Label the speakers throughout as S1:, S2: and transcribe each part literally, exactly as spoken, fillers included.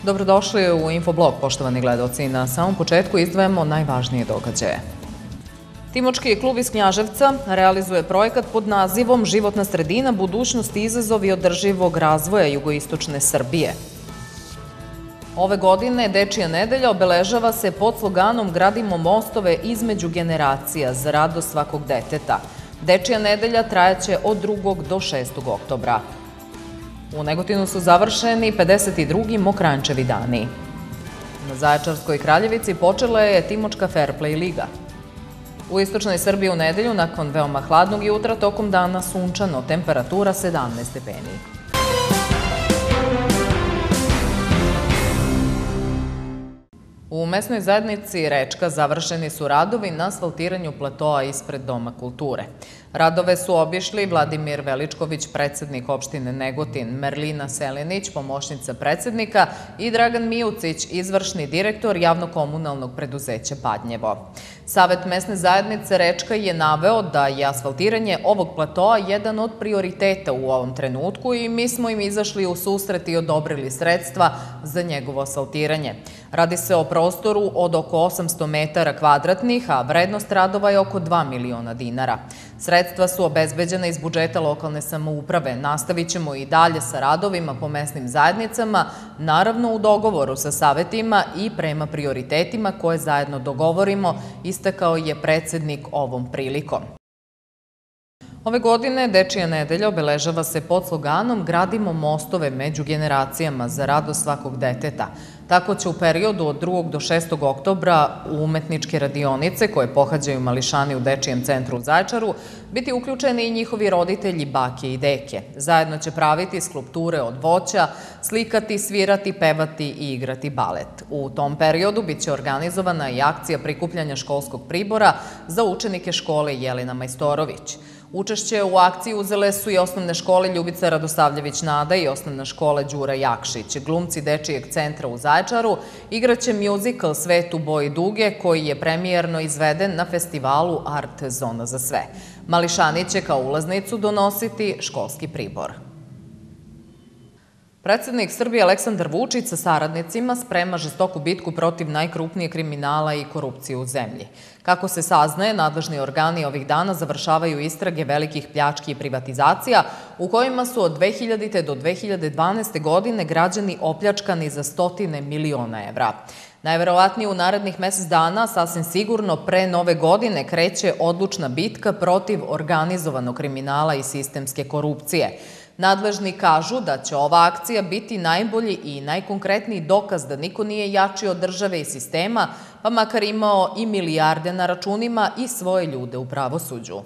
S1: Dobrodošli u Infoblog, poštovani gledaoci. Na samom početku izdvajamo najvažnije događaje. Timočki klub iz Knjaževca realizuje projekat pod nazivom Životna sredina, budućnost i izazovi održivog razvoja jugoistočne Srbije. Ove godine Dečija nedelja obeležava se pod sloganom Gradimo mostove između generacija za radost svakog deteta. Dečija nedelja trajaće od drugog do šestog oktobra. U Negotinu su završeni pedeset drugi Mokranjčevi dani. Na Zaječarskoj Kraljevici počela je Timočka Fair Play liga. U istočnoj Srbiji u nedelju, nakon veoma hladnog jutra, tokom dana sunčano, temperatura sedamnaest stepeni. U mesnoj zajednici Rečka završeni su radovi na asfaltiranju platoa ispred Doma kulture. Radove su obišli Vladimir Veličković, predsednik opštine Negotin, Merlina Selinić, pomoćnica predsednika i Dragan Mijucić, izvršni direktor javno-komunalnog preduzeća Badnjevo. Savet mesne zajednice Rečka je naveo da je asfaltiranje ovog platoa jedan od prioriteta u ovom trenutku i mi smo im izašli u susret i odobrili sredstva za njegovo asfaltiranje. Radi se o prostoru od oko osamsto metara kvadratnih, a vrednost radova je oko dva miliona dinara. Sredstva su obezbeđena iz budžeta lokalne samouprave. Nastavit ćemo i dalje sa radovima po mesnim zajednicama, naravno u dogovoru sa savetima i prema prioritetima koje zajedno dogovorimo, istakao je predsednik ovom prilikom. Ove godine Dečija nedelja obeležava se pod sloganom Gradimo mostove među generacijama za radost svakog deteta. Tako će u periodu od drugog do šestog oktobra u umetničke radionice koje pohađaju mališani u Dečijem centru u Zaječaru biti uključeni i njihovi roditelji, bake i deke. Zajedno će praviti skulpture od voća, slikati, svirati, pevati i igrati balet. U tom periodu biće organizovana i akcija prikupljanja školskog pribora za učenike škole Jelena Majstorović. Učešće u akciji uzele su i osnovne škole Ljubica Radosavljević Nada i osnovna škola Đura Jakšić. Glumci Dečijeg centra u Zaječaru igraće mjuzikl Svet u boji duge koji je premijerno izveden na festivalu Art Zona za sve. Mališani će kao ulaznicu donositi školski pribor. Predsednik Srbije Aleksandar Vučić sa saradnicima sprema žestoku bitku protiv najkrupnijeg kriminala i korupcije u zemlji. Kako se saznaje, nadležni organi ovih dana završavaju istrage velikih pljački i privatizacija u kojima su od dve hiljadite do dve hiljade dvanaeste. godine građani opljačkani za stotine miliona evra. Najverovatnije u narednih mesec dana, sasvim sigurno pre nove godine, kreće odlučna bitka protiv organizovanog kriminala i sistemske korupcije. Nadležni kažu da će ova akcija biti najbolji i najkonkretniji dokaz da niko nije jači od države i sistema, pa makar imao i milijarde na računima i svoje ljude u pravosuđu.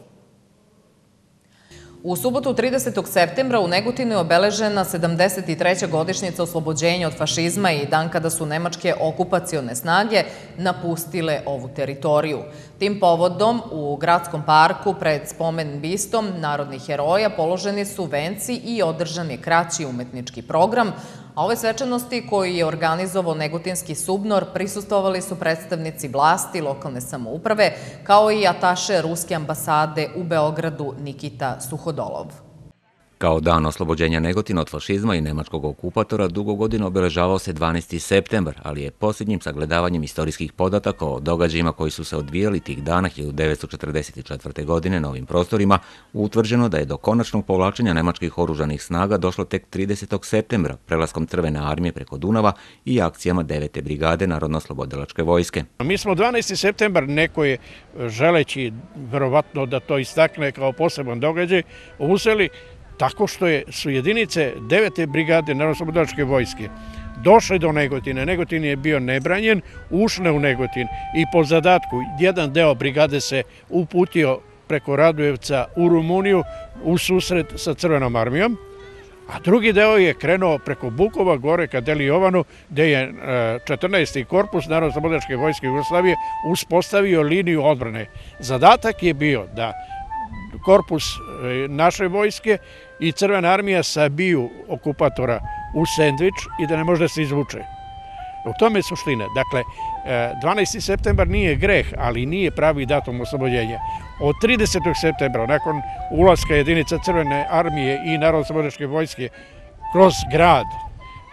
S1: U subotu tridesetog septembra u Negotinu je obeležena sedamdeset treća godišnjica oslobođenja od fašizma i dan kada su nemačke okupacione snage napustile ovu teritoriju. Tim povodom u gradskom parku pred spomen bistom narodnih heroja položeni su venci i održan je kraći umetnički program, a ove svečanosti koji je organizovao Negotinski SUBNOR prisustvovali su predstavnici vlasti, lokalne samouprave, kao i ataše Ruske ambasade u Beogradu Nikita Suhodolov.
S2: Kao dan oslobođenja Negotina od fašizma i nemačkog okupatora dugo godina obeležavao se dvanaesti septembar, ali je posljednjim sagledavanjem istorijskih podataka o događajima koji su se odvijali tih dana hiljadu devetsto četrdeset četvrte. godine na ovim prostorima utvrđeno da je do konačnog povlačenja nemačkih oružanih snaga došlo tek tridesetog septembra prelaskom Crvene armije preko Dunava i akcijama devete brigade Narodno-oslobodilačke vojske.
S3: Mi smo dvanaesti septembar, neko je želeći verovatno da to istakne kao poseban događaj, uzeli tako što su jedinice devete brigade Narodno-oslobodilačke vojske došle do Negotina. Negotin je bio nebranjen, ušle u Negotin i po zadatku jedan deo brigade se uputio preko Radujevca u Rumuniju u susret sa Crvenom armijom, a drugi deo je krenuo preko Bukova gore ka Deli Jovanu, gde je četrnaesti korpus Narodno-oslobodilačke vojske Jugoslavije uspostavio liniju odbrane. Zadatak je bio da korpus naše vojske i Crvena armija sabiju okupatora u sendvič i da ne može da se izvuče. U tome je suština. Dakle, dvanaesti septembar nije greh, ali nije pravi datum oslobođenja. Od tridesetog septembra, nakon ulaska jedinica Crvene armije i Narodno-oslobodilačke vojske kroz grad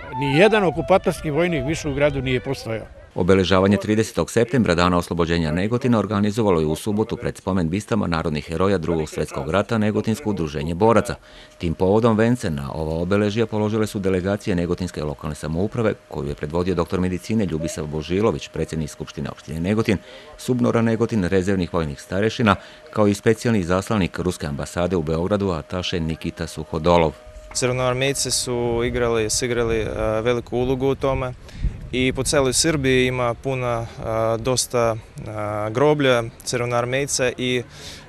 S3: ni jedan okupatorski vojnik više u gradu nije postojao.
S2: Obeležavanje tridesetog septembra, dana oslobođenja Negotina, organizovalo je u subotu pred spomen bistama narodnih heroja Drugog svjetskog rata Negotinsko udruženje boraca. Tim povodom vence na ova obeležija položile su delegacije Negotinske lokalne samouprave, koju je predvodio doktor medicine Ljubisav Božilović, predsjednik Skupštine opštine Negotin, Subnora Negotin, rezervnih vojnih starešina, kao i specijalni zaslanik Ruske ambasade u Beogradu, ataše Nikita Suhodolov.
S4: Crvenoarmejci su igrali, sigrali veliku ulogu u tome. I po celoj Srbiji ima puna dosta groblja crvenoarmejca i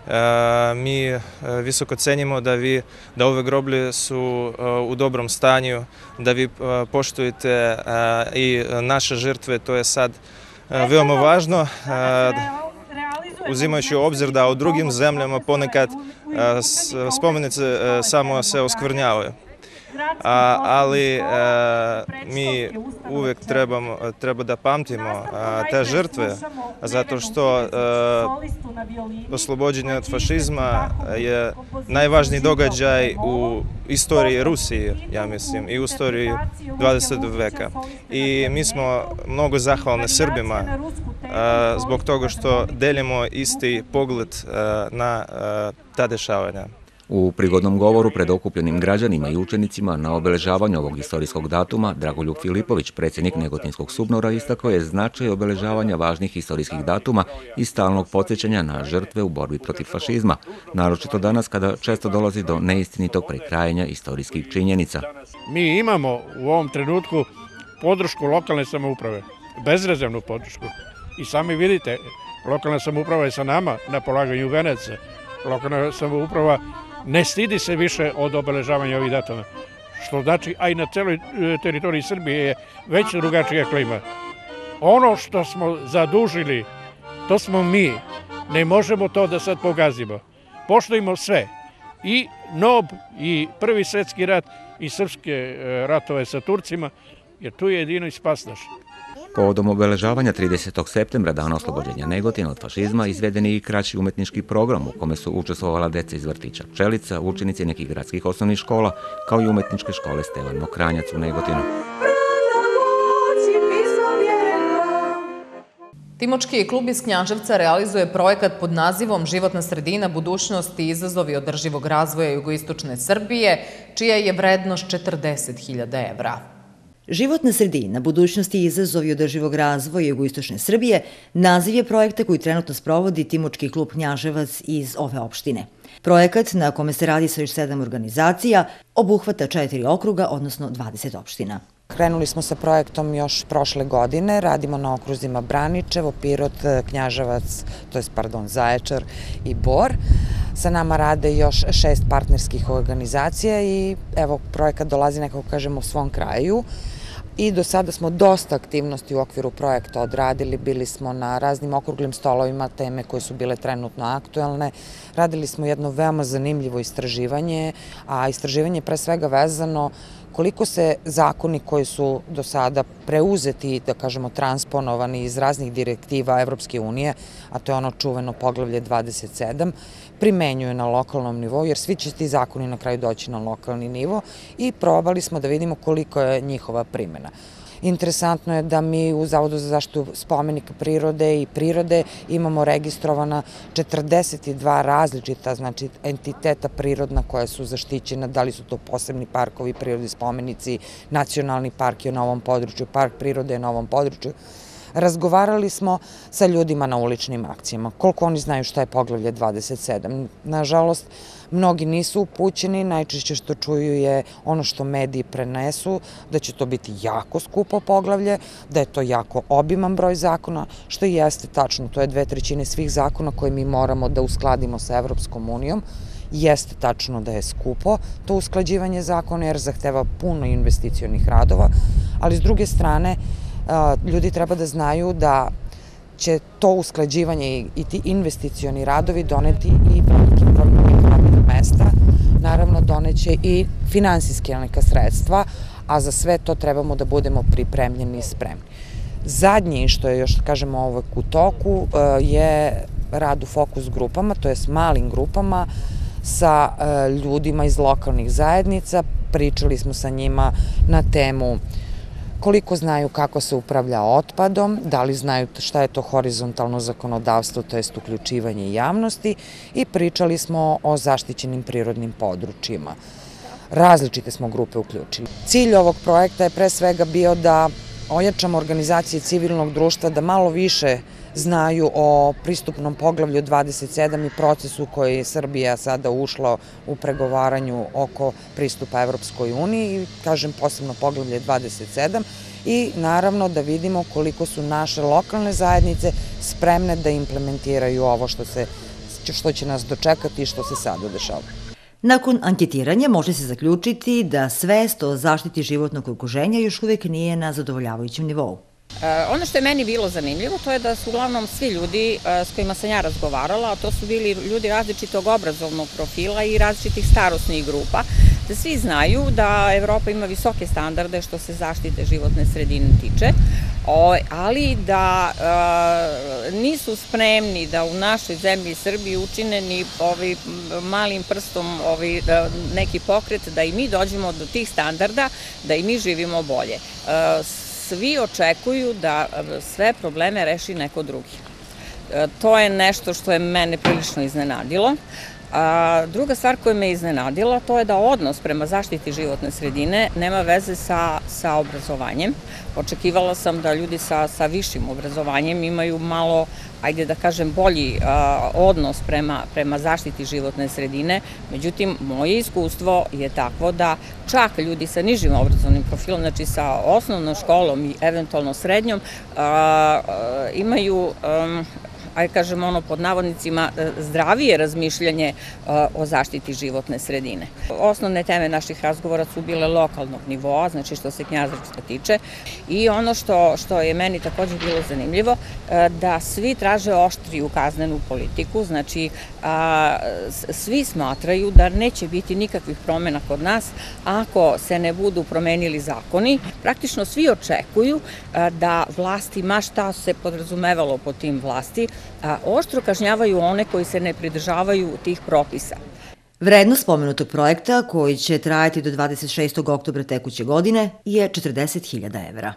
S4: mi visoko cenimo da vi da ove groblje su u dobrom stanju, da vi poštujete i naše žrtve, to je sad veoma važno, uzimajući u obzir da u drugim zemljama ponekad spomenice samo se oskvrnjavaju. Ali mi uvijek treba da pamtimo te žrtve, zato što oslobođenje od fašizma je najvažniji događaj u istoriji Rusije, ja mislim, i u istoriji dvadesetog veka. I mi smo mnogo zahvalni Srbima zbog toga što delimo isti pogled na ta dešavanja.
S2: U prigodnom govoru pred okupljenim građanima i učenicima na obeležavanju ovog istorijskog datuma, Dragoljub Filipović, predsjednik Negotinskog Subnora, istakao je značaj obeležavanja važnih istorijskih datuma i stalnog podsjećanja na žrtve u borbi protiv fašizma, naročito danas kada često dolazi do neistinitog prekrajanja istorijskih činjenica.
S3: Mi imamo u ovom trenutku podršku lokalne samouprave, bezrezervnu podršku. I sami vidite, lokalna samouprava je sa nama na polaganju venece. Lokalna samouprava ne stidi se više od obeležavanja ovih datuma, što znači, a i na celoj teritoriji Srbije je već drugačija klima. Ono što smo zadužili, to smo mi, ne možemo to da sad pogazimo. Poštujemo sve, i N O B, i Prvi svjetski rat, i srpske ratove sa Turcima, jer tu je jedino i spas naš.
S2: Povodom obeležavanja tridesetog septembra, dana oslobođenja Negotina od fašizma, izveden je i kraći umetnički program u kome su učestvovala deca iz vrtića Pčelica, učenici nekih gradskih osnovnih škola, kao i umetničke škole Stevan Mokranjac u Negotinu.
S1: Timočki klub iz Knjaževca realizuje projekat pod nazivom Životna sredina, budućnost i izazovi održivog razvoja jugoistočne Srbije, čija je vrednost četrdeset hiljada evra.
S5: Životna sredina, budućnosti i izazovi održivog razvoja jugoistočne Srbije naziv je projekta koji trenutno sprovodi Timočki klub Knjaževac iz ove opštine. Projekat, na kome se radi sa još sedam organizacija, obuhvata četiri okruga, odnosno dvadeset opština.
S6: Krenuli smo sa projektom još prošle godine, radimo na okruzima Braničevo, Pirot, Knjaževac, to je, pardon, Zaječar i Bor. Sa nama rade još šest partnerskih organizacija i evo, projekat dolazi, nekako kažemo, u svom kraju. I do sada smo dosta aktivnosti u okviru projekta odradili, bili smo na raznim okruglim stolovima, teme koje su bile trenutno aktuelne. Radili smo jedno veoma zanimljivo istraživanje, a istraživanje je pre svega vezano koliko se zakoni koji su do sada preuzeti, da kažemo, transponovani iz raznih direktiva Evropske unije, a to je ono čuveno poglavlje dvadeset sedam, primenjuju na lokalnom nivou, jer svi će ti zakoni na kraju doći na lokalni nivo i probali smo da vidimo koliko je njihova primjena. Interesantno je da mi u Zavodu za zaštitu spomenika prirode i prirode imamo registrovana četrdeset dva različita, znači, entiteta prirodna koja su zaštićena, da li su to posebni parkovi, prirodni spomenici, nacionalni park je na ovom području, park prirode je na ovom području. Razgovarali smo sa ljudima na uličnim akcijama, koliko oni znaju šta je poglavlje dvadeset sedam. Nažalost, mnogi nisu upućeni, najčešće što čuju je ono što mediji prenesu, da će to biti jako skupo poglavlje, da je to jako obiman broj zakona, što i jeste tačno, to je dve trećine svih zakona koje mi moramo da uskladimo sa Evropskom unijom. Jeste tačno da je skupo to usklađivanje zakona jer zahteva puno investicionih radova, ali s druge strane, ljudi treba da znaju da će to usklađivanje i ti investicioni radovi doneti i veliki broj novih radnih mesta, naravno doneće i finansijske neka sredstva, a za sve to trebamo da budemo pripremljeni i spremni. Zadnji, što je još, kažemo, uvek u toku, je rad u fokus grupama, to je s malim grupama, sa ljudima iz lokalnih zajednica. Pričali smo sa njima na temu koliko znaju kako se upravlja otpadom, da li znaju šta je to horizontalno zakonodavstvo, to jest uključivanje javnosti, i pričali smo o zaštićenim prirodnim područjima. Različite smo grupe uključili. Cilj ovog projekta je pre svega bio da ojačamo organizacije civilnog društva, da malo više znaju o pristupnom poglavlju dvadeset sedam i procesu koji je Srbija sada ušla u pregovaranju oko pristupa Evropskoj uniji, kažem posebno poglavlje dvadeset sedam, i naravno da vidimo koliko su naše lokalne zajednice spremne da implementiraju ovo što, se, što će nas dočekati i što se sada dešava.
S5: Nakon anketiranja može se zaključiti da svest o zaštiti životnog okruženja još uvek nije na zadovoljavajućem nivou.
S7: Ono što je meni bilo zanimljivo, to je da su uglavnom svi ljudi s kojima sam ja razgovarala, a to su bili ljudi različitog obrazovnog profila i različitih starosnih grupa, da svi znaju da Evropa ima visoke standarde što se zaštite životne sredine tiče, ali da nisu spremni da u našoj zemlji Srbiji učine ni malim prstom neki pokret da i mi dođemo do tih standarda, da i mi živimo bolje. Svi očekuju da sve probleme reši neko drugi. To je nešto što je mene prilično iznenadilo. A druga stvar koja me iznenadila, to je da odnos prema zaštiti životne sredine nema veze sa, sa obrazovanjem. Očekivala sam da ljudi sa, sa višim obrazovanjem imaju malo, ajde da kažem, bolji a, odnos prema, prema zaštiti životne sredine. Međutim, moje iskustvo je takvo da čak ljudi sa nižim obrazovnim profilom, znači sa osnovnom školom i eventualno srednjom, a, a, imaju a, ajde kažem ono pod navodnicima, zdravije razmišljanje o zaštiti životne sredine. Osnovne teme naših razgovora su bile lokalnog nivoa, znači što se Knjaževca tiče, i ono što, što je meni također bilo zanimljivo, da svi traže oštriju kaznenu politiku, znači a, svi smatraju da neće biti nikakvih promjena kod nas ako se ne budu promenili zakoni. Praktično svi očekuju a, da vlasti, ma šta se podrazumevalo po tim vlasti, a oštro kažnjavaju one koji se ne pridržavaju tih propisa.
S5: Vrednost spomenutog projekta, koji će trajati do dvadeset šestog oktobra tekuće godine, je četrdeset hiljada evra.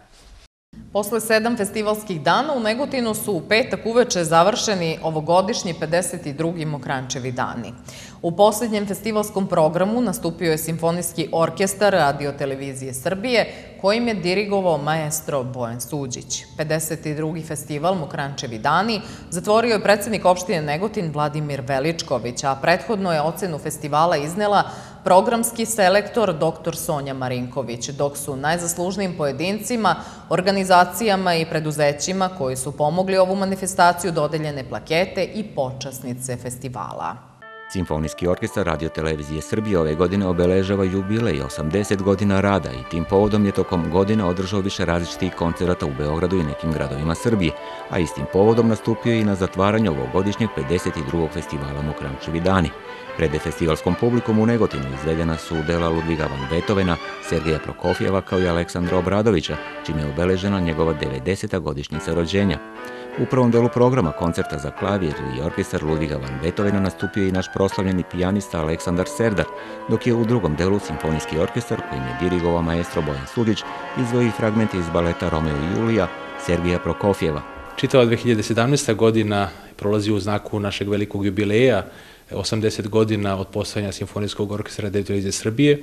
S1: Posle sedam festivalskih dana u Negotinu su u petak uveče završeni ovogodišnji pedeset drugi Mokrančevi dani. U posljednjem festivalskom programu nastupio je Simfonijski orkestar Radio-televizije Srbije, kojim je dirigovao maestro Bojan Suđić. pedeset drugi festival Mokrančevi dani zatvorio je predsjednik opštine Negotin Vladimir Veličković, a prethodno je ocenu festivala iznela programski selektor doktor Sonja Marinković, dok su najzaslužnijim pojedincima, organizacijama i preduzećima koji su pomogli ovu manifestaciju dodeljene plakete i počasnice festivala.
S2: Simfonijski orkestar Radio-televizije Srbije ove godine obeležava jubilej osamdeset godina rada i tim povodom je tokom godine održao više različitih koncerata u Beogradu i nekim gradovima Srbije, a istim povodom nastupio i na zatvaranju ovogodišnjeg pedeset drugog festivala Mokrančevi dani. Pred festivalskom publikom u Negotinu izvedena su dela Ludviga van Beethovena, Sergeja Prokofjeva kao i Aleksandra Obradovića, čime je obeležena njegova devedeseta godišnjica rođenja. U prvom delu programa koncerta za klavir i orkestar Ludviga van Beethovena nastupio i naš proslavljeni pijanista Aleksandar Serdar, dok je u drugom delu Simfonijski orkestar, kojim je dirigovao maestro Bojan Suđić, izdvojio fragmente iz baleta Romeo i Julija Sergeja Prokofjeva.
S8: Čitava dve hiljade sedamnaesta. godina prolazi u znaku našeg velikog jubileja, osamdeset godina od postojanja Simfonijskog orkestra Radio-televizije Srbije,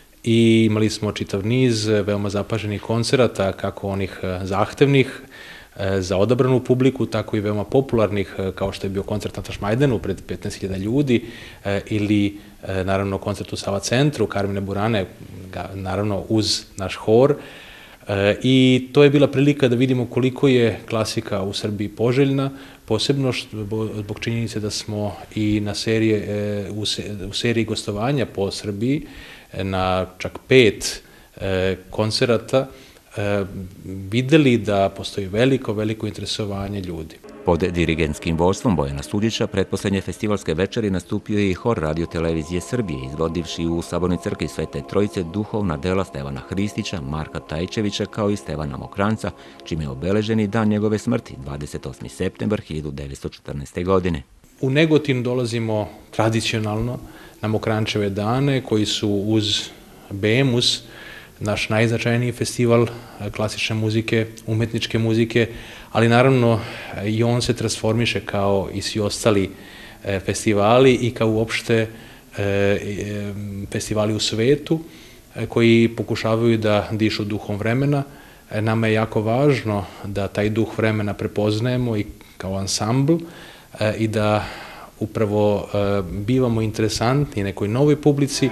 S8: i imali smo čitav niz veoma zapaženih koncerata, kako onih zahtevnih za odabranu publiku, tako i veoma popularnih, kao što je bio koncert na Tašmajdanu pred petnaest hiljada ljudi, ili naravno koncert u Sava centru, Karmine Burane, naravno uz naš hor. I to je bila prilika da vidimo koliko je klasika u Srbiji poželjna, posebno zbog činjenice da smo i na serije, u seriji gostovanja po Srbiji na čak pet koncerata videli da postoji veliko, veliko interesovanje ljudi.
S2: Pod dirigentskim vođstvom Bojana Suđića pretposlednje festivalske večeri nastupio je i hor Radio-televizije Srbije, izvodivši u Sabornoj crkvi Svete Trojice duhovna dela Stevana Hristića, Marka Tajčevića kao i Stevana Mokranca, čime je obeleženi dan njegove smrti, dvadeset osmi septembar hiljadu devetsto četrnaeste. godine.
S8: U Negotin dolazimo tradicionalno na Mokrančeve dane, koji su uz Bemus naš najznačajniji festival klasične muzike, umetničke muzike, ali naravno i on se transformiše kao i svi ostali festivali i kao uopšte festivali u svetu koji pokušavaju da dišu duhom vremena. Nama je jako važno da taj duh vremena prepoznajemo i kao ansambl i da upravo bivamo interesantni nekoj novoj publici.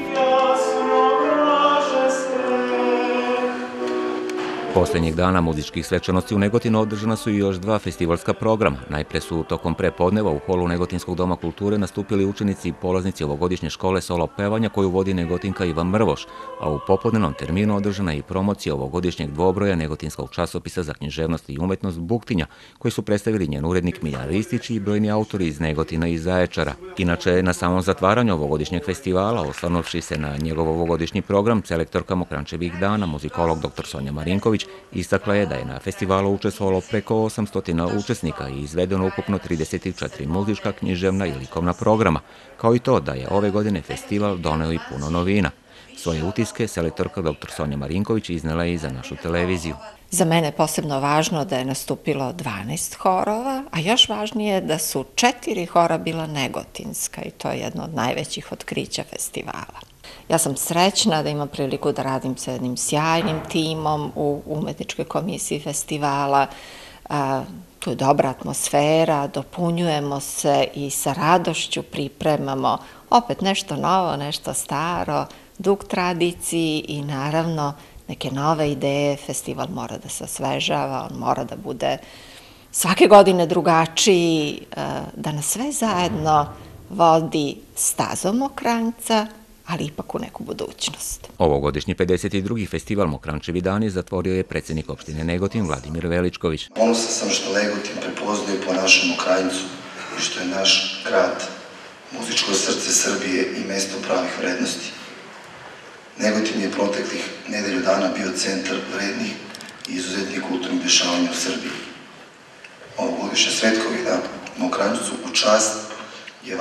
S2: Posljednjeg dana muzičkih svečanosti u Negotinu održana su i još dva festivalska programa. Najpre su tokom prepodneva u holu Negotinskog doma kulture nastupili učenici i polaznici ovogodišnje škole solo pevanja koju vodi Negotinka Ivan Mrvoš, a u popodnevnom terminu održana je i promocija ovogodišnjeg dvobroja Negotinskog časopisa za književnost i umetnost Buktinja, koji su predstavili njen urednik Miljan Ristić i brojni autori iz Negotina i Zaječara. Inače, na samom zatvaranju ovogodišnjeg festivala, osvrnuvši se na njegov ovogodišnji program, selektorka Mokranjčevih dana, muzikolog doktor Sonja Marinković, istakla je da je na festivalu učestvovalo preko osamsto učesnika i izvedeno ukupno trideset četiri muzička, književna i likovna programa, kao i to da je ove godine festival doneo i puno novina. Svoje utiske selektorka doktor Sonja Marinković iznela je i za našu televiziju.
S9: Za mene je posebno važno da je nastupilo dvanaest horova, a još važnije da su četiri hora bila negotinska i to je jedno od najvećih otkrića festivala. Ja sam srećna da imam priliku da radim sa jednim sjajnim timom u umetničkoj komisiji festivala. Tu je dobra atmosfera, dopunjujemo se i sa radošću pripremamo opet nešto novo, nešto staro, dug tradiciji i naravno neke nove ideje. Festival mora da se osvežava, on mora da bude svake godine drugačiji, da nas sve zajedno vodi stazom Mokranjca, ali ipak u neku budućnost.
S2: Ovogodišnji pedeset drugi festival Mokranjčevi dani zatvorio je predsjednik opštine Negotin Vladimir Veličković.
S10: Ponosan sam što Negotin prepoznaje po našem Mokranjcu i što je naš grad muzičko srce Srbije i mesto pravih vrednosti. Negotin je proteklih nedelju dana bio centar vrednih i izuzetnih kulturnih dešavanja u Srbiji. Ovogodišnje svetkovih dana Mokranjcu u čast je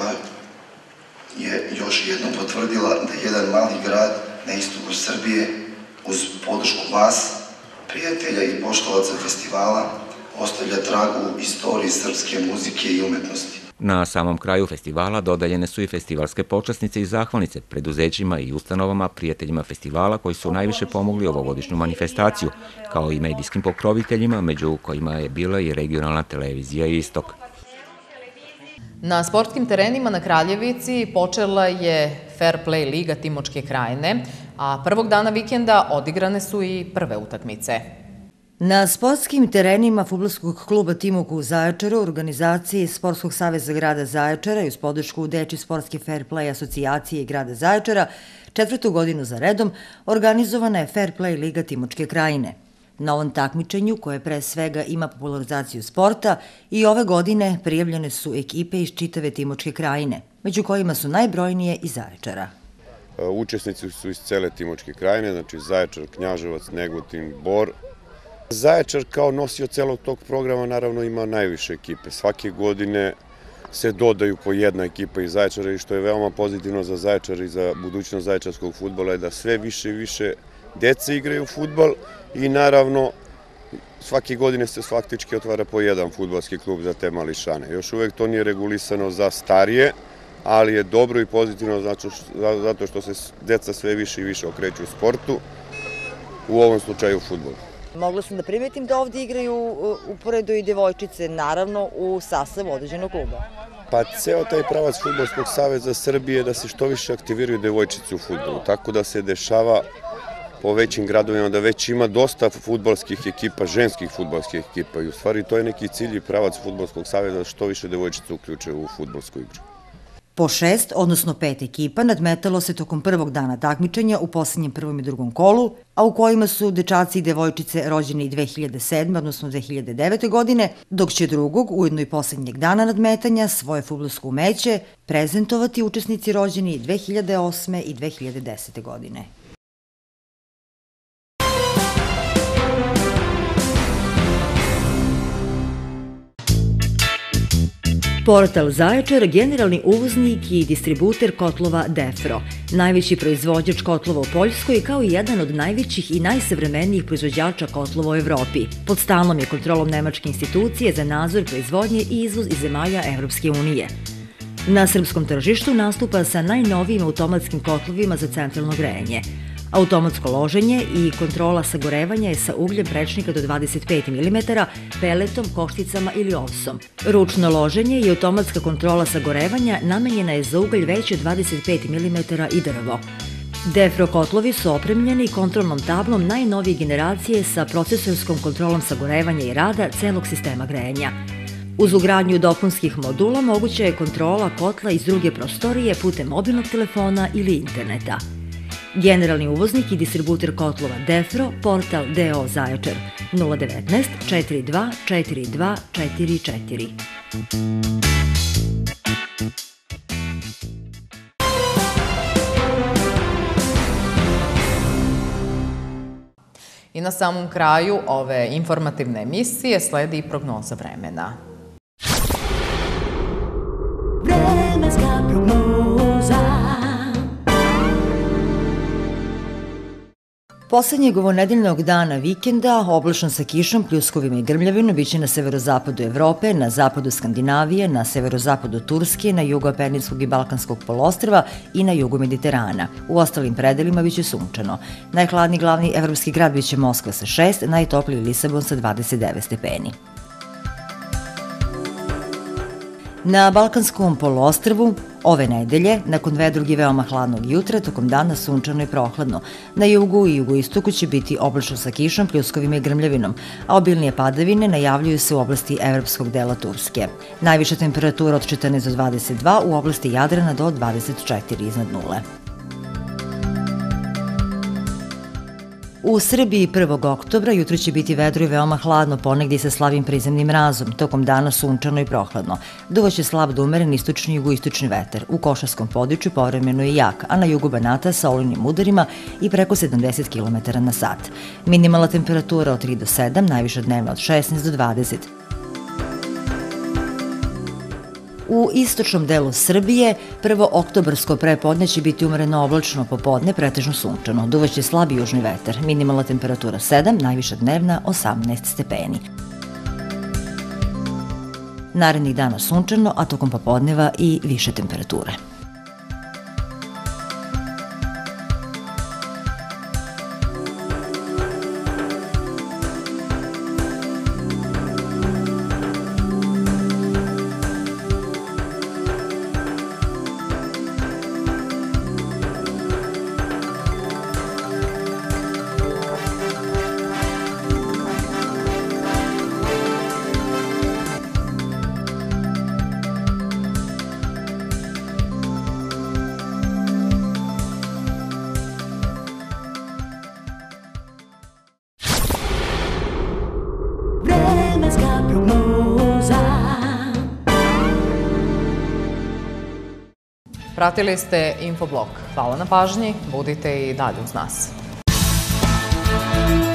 S10: je još jednom potvrdila da jedan mali grad na istoku Srbije uz podršku vas, prijatelja i poštovaca festivala, ostavlja tragu u istoriji srpske muzike i umetnosti.
S2: Na samom kraju festivala dodaljene su i festivalske počasnice i zahvalnice preduzećima i ustanovama, prijateljima festivala koji su najviše pomogli ovogodišnju manifestaciju, kao i medijskim pokroviteljima, među kojima je bila i regionalna televizija Istok.
S1: Na sportskim terenima na Kraljevici počela je Fair Play Liga Timočke Krajine, a prvog dana vikenda odigrane su i prve utakmice.
S5: Na sportskim terenima fudbalskog kluba Timok u Zaječaru, organizaciji Sportskog saveza grada Zaječara i uz podršku Dečje sportske Fair Play asocijacije grada Zaječara, četvrtu godinu za redom organizovana je Fair Play Liga Timočke Krajine. Na ovom takmičenju, koje pre svega ima popularizaciju sporta, i ove godine prijavljene su ekipe iz čitave Timočke Krajine, među kojima su najbrojnije iz Zaječara.
S11: Učesnici su iz cele Timočke Krajine, znači Zaječar, Knjaževac, Negotin, Bor. Zaječar kao nosio celog tog programa naravno ima najviše ekipe. Svake godine se dodaju po jedna ekipa iz Zaječara i što je veoma pozitivno za Zaječar i za budućnost zaječarskog fudbala je da sve više i više dece igraju fudbal i naravno svake godine se faktički otvara po jedan fudbalski klub za te mališane. Još uvek to nije regulisano za starije, ali je dobro i pozitivno zato što se deca sve više i više okreću u sportu, u ovom slučaju fudbalu.
S5: Mogla sam da primetim da ovdje igraju uporedo i devojčice, naravno u sastavu određenog kluba.
S11: Pa ceo taj pravac Fudbalskog saveza Srbije da se što više aktiviraju devojčice u fudbalu, tako da se dešava po većim gradovima da već ima dosta fudbalskih ekipa, ženskih fudbalskih ekipa i u stvari to je neki cilj i pravac Fudbalskog saveza da što više devojčica uključe u fudbalsku igru.
S5: Po šest, odnosno pet ekipa nadmetalo se tokom prvog dana takmičenja u posljednjem prvom i drugom kolu, a u kojima su dečaci i devojčice rođeni dve hiljade sedme. odnosno dve hiljade devete. godine, dok će drugog, ujedno i posljednjeg dana nadmetanja, svoje fudbalsko umeće prezentovati učesnici rođeni dve hiljade osme. i dve hiljade desete. godine. Portal Zaječar, generalni uvoznik i distributer kotlova Defro, najveći proizvođač kotlova u Poljskoj kao i jedan od najvećih i najsavremenijih proizvođača kotlova u Evropi. Pod stalnom je kontrolom Nemačke institucije za nadzor proizvodnje i izvoz iz zemalja Evropske unije. Na srpskom tržištu nastupa sa najnovijim automatskim kotlovima za centralno grejanje. Automatsko loženje i kontrola sagorevanja je sa ugljem prečnika do dvadeset pet milimetara, peletom, košticama ili ovsom. Ručno loženje i automatska kontrola sagorevanja namenjena je za ugalj veći od dvadeset pet milimetara i drvo. Defro kotlovi su opremljeni kontrolnom tablom najnovije generacije sa procesorskom kontrolom sagorevanja i rada celog sistema grejanja. Uz ugradnju dopunskih modula moguća je kontrola kotla iz druge prostorije putem mobilnog telefona ili interneta. Generalni uvoznik i distributer kotlova Defro, Portal D O Zaječar, nula devetnaest četiri dva četiri dva četiri četiri.
S1: I na samom kraju ove informativne emisije sledi i prognoza vremena.
S12: Vremenska prognoza.
S5: Poslednjeg ovonedeljnog dana vikenda, oblačno sa kišom, pljuskovima i grmljavinom, biće na severozapadu Evrope, na zapadu Skandinavije, na severozapadu Turske, na jugu Apennинskog i Balkanskog poluostrva i na jugu Mediterana. U ostalim predelima biće sunčano. Najhladniji glavni evropski grad biće Moskva sa šest, najtopliji Lisabon sa dvadeset devet stepeni. Na Balkanskom poluostrvu ove nedelje, nakon vedrog i veoma hladnog jutra, tokom dana sunčano i prohladno. Na jugu i jugoistoku će biti oblačno sa kišom, pljuskovima i grmljavinom, a obilnije padavine najavljuju se u oblasti evropskog dela Turske. Najviša temperatura od četrnaest do dvadeset dva, u oblasti Jadrana do dvadeset četiri iznad nule. U Srbiji prvog oktobra jutro će biti vedro i veoma hladno, ponegdje sa slabim prizemnim mrazom, tokom dana sunčano i prohladno. Duvaće slab do umeren istočni i jugoistočni vetar. U Košarskom području povremeno je jak, a na jugu Banata sa olujnim udarima i preko sedamdeset kilometara na sat. Minimalna temperatura od tri do sedam, najviša dnevna od šesnaest do dvadeset. U istočnom delu Srbije prvo oktobarsko prepodne će biti umereno oblačno, popodne pretežno sunčano. Duvaće slabi južni vetar, minimalna temperatura sedam, najviša dnevna osamnaest stepeni. Narednih dana sunčano, a tokom popodneva i više temperature.
S1: Pratili ste Infoblog. Hvala na pažnji, budite i dalje uz nas.